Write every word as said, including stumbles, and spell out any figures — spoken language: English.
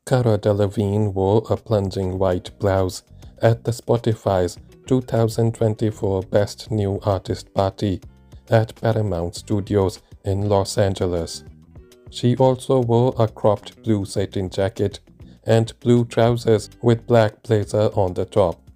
Cara Delevingne wore a plunging white blouse at the Spotify's two thousand twenty-four Best New Artist Party at Paramount Studios in Los Angeles. She also wore a cropped blue satin jacket and blue trousers with black blazer on the top.